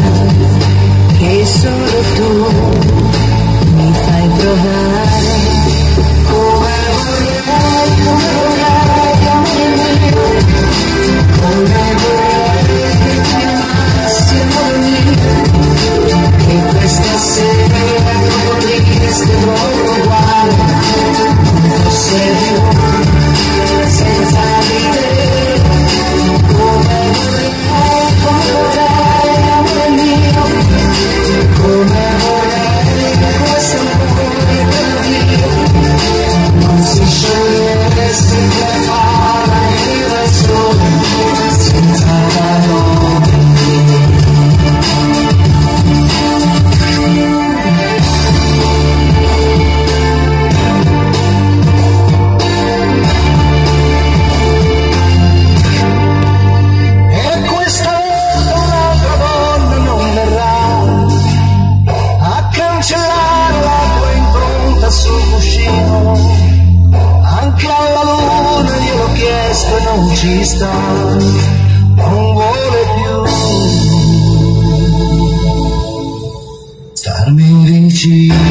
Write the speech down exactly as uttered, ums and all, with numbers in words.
che solo tu mi fai provare. Come vorrei, come vorrei, amore mio, come vorrei che ti amassi, amore mio, che questa sera moriste proprio uguale, non fosse più senza di te. Come vorrei, come vorrei, amore mio, come vorrei che questo amore per Dio non si sciogliesse per fare io da solo, senza parole. E questa volta un'altra donna non verrà a cancellare la tua impronta sul cuscino. Anche alla luna gliel'ho chiesto e non ci sta, non vuole più starmi vicino.